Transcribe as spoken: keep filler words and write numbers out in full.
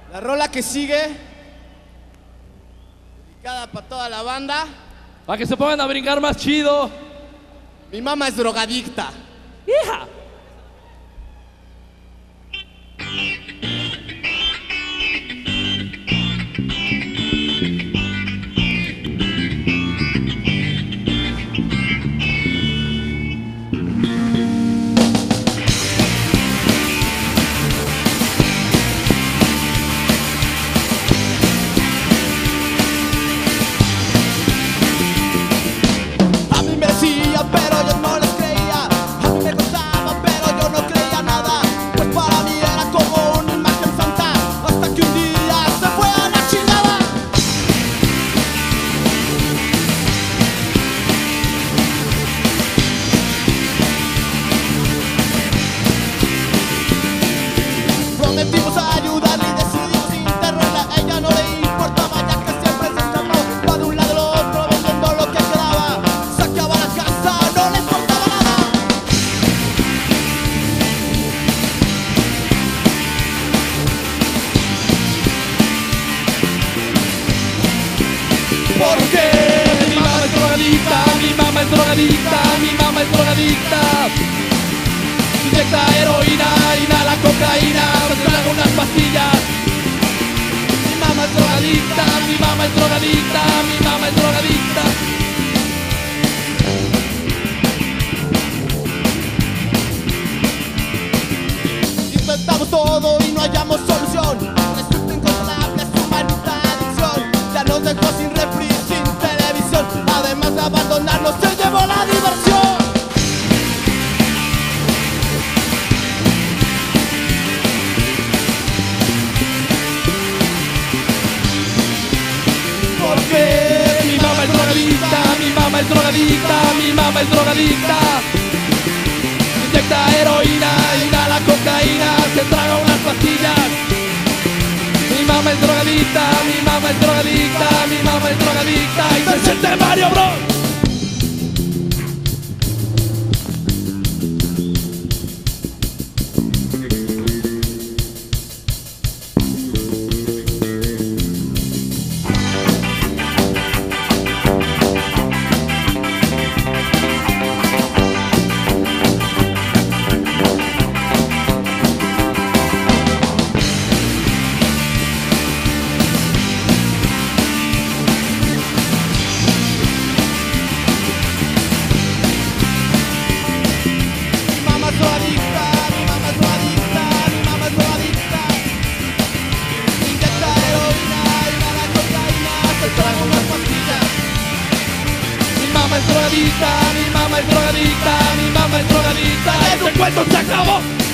La rola que sigue, dedicada para toda la banda. Para que se pongan a brincar más chido. Mi mamá es drogadicta. ¡Hija! Pero yo no les creía, a mí me gustaba, pero yo no creía nada. Pues para mí era como una imagen santa, hasta que un día se fue a la chingada. Prometimos ayudarle y decidimos internarla. A ella no le importaba, ya que siempre se escapó, va de un lado al otro vendiendo lo que quedaba. Sacaba la casa, no le importaba nada. Porque mi mamá es drogadicta, mi mamá es drogadicta, mi mamá es drogadicta. Inyecta heroína, inhala cocaína, se traga unas pastillas. Mi mamá es drogadicta, mi mamá es drogadicta, mi mamá es drogadicta. Intentamos todo y no hallamos solución. Resulta incontrolable su maldita adicción. Ya nos dejó sin refri, sin televisión. Además de abandonarnos, se llevó la diversión. Porque mi mamá es drogadicta, mi mamá es drogadicta, mi mamá es drogadicta. Inyecta heroína, inhala cocaína, se traga unas pastillas. Mi mamá es drogadicta, mi mamá es drogadicta, mi mamá es drogadicta. Y se siente Mario Bros. Mi mamá es drogadicta, mi mamá es drogadicta, mi mamá es drogadicta. ¡El cuento se acabó!